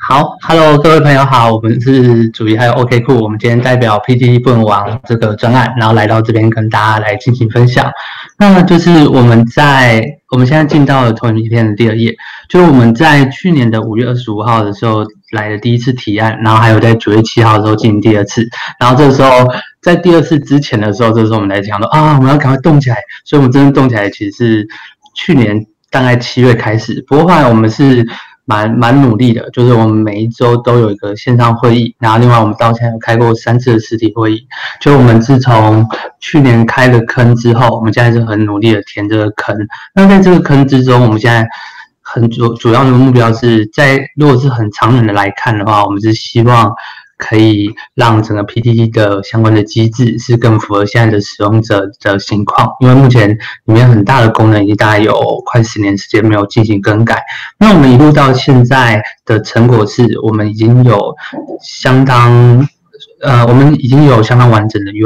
好，Hello，各位朋友好，我们是主义还有 OK 库，我们今天代表 PTT 不能亡这个专案，然后来到这边跟大家来进行分享。那就是我们现在进到了投影片的第二页，就是我们在去年的5月25号的时候来的第一次提案，然后还有在9月7号的时候进行第二次，然后这个时候在第二次之前的时候，这时候我们来讲说我们要赶快动起来，所以我们真正动起来其实是去年大概7月开始，不过后来我们是蛮努力的，就是我们每一周都有一个线上会议，然后另外我们到现在有开过3次的实体会议。就我们自从去年开了坑之后，我们现在是很努力的填这个坑。那在这个坑之中，我们现在很主要的目标是如果是很长远的来看的话，我们是希望可以让整个 PTT 的相关的机制是更符合现在的使用者的情况，因为目前里面很大的功能已经大概有快10年时间没有进行更改。那我们一路到现在的成果是，我们已经有相当完整的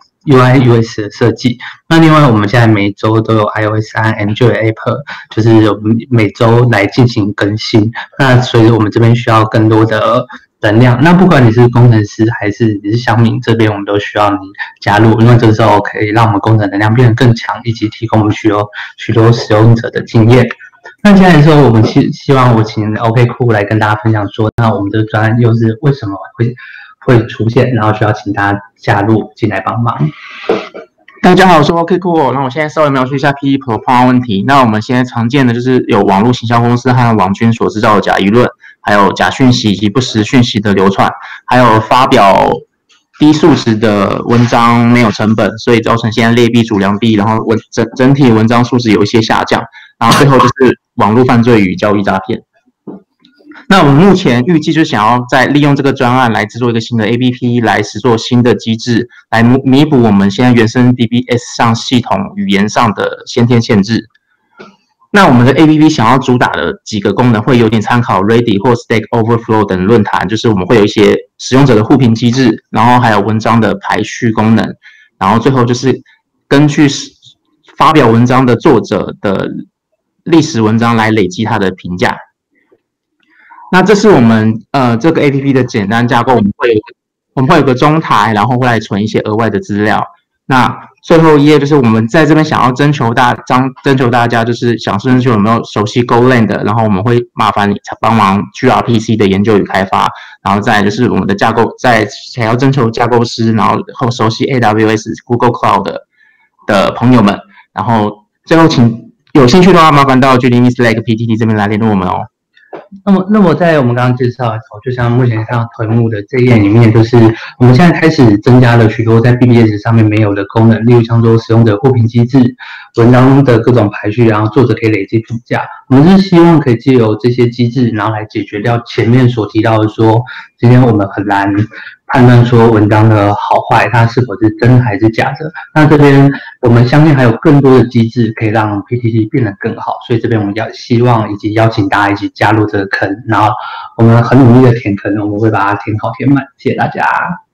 UI/UX 的设计。那另外，我们现在每周都有 iOS 和 Android App， 就是我们每周来进行更新。那所以我们这边需要更多的能量。那不管你是工程师还是你是乡民，这边我们都需要你加入，因为这时候可以让我们工程能量变得更强，以及提供我们许多使用者的经验。那现在的时候，我们希望我请 OK 库来跟大家分享说，那我们这个专案又是为什么会出现，然后需要请大家加入进来帮忙。 大家好，我是 OK 库。那我现在稍微描述一下 PTT 碰到的问题。那我们现在常见的就是有网络行销公司和网军所制造的假舆论，还有假讯息以及不实讯息的流传，还有发表低素质的文章没有成本，所以造成现在劣币逐良币，然后整体文章素质有一些下降，然后最后就是网络犯罪与交易诈骗。那我们目前预计就想要再利用这个专案来制作一个新的 APP， 来实作新的机制，来弥补我们现在原生 DBS 上系统语言上的先天限制。那我们的 APP 想要主打的几个功能会有点参考 Reddit 或 Stack Overflow 等论坛，就是我们会有一些使用者的互评机制，然后还有文章的排序功能，然后最后就是根据发表文章的作者的历史文章来累积他的评价。那这是我们这个 APP 的简单架构，我们会有个中台，然后会来存一些额外的资料。那最后一页就是我们在这边想要征求大家，就是想征求有没有熟悉 Golang 的，然后我们会麻烦你帮忙 gRPC 的研究与开发，然后再来就是我们的架构，想要征求架构师，然后熟悉 AWS、Google Cloud 的朋友们，然后最后请有兴趣的话，麻烦到 Slack PTT 这边来联络我们哦。 那么在我们刚刚介绍的时候，就像目前看到头目的这一页里面，就是我们现在开始增加了许多在 BBS 上面没有的功能，例如像说使用者互评机制、文章的各种排序，然后作者可以累积评价。我们是希望可以借由这些机制，然后来解决掉前面所提到的说，今天我们很难判断说文章的好坏，它是否是真还是假的。那这边我们相信还有更多的机制可以让 PTT 变得更好，所以这边我们希望以及邀请大家一起加入这个坑，然后我们很努力的填坑，我们会把它填好填满。谢谢大家。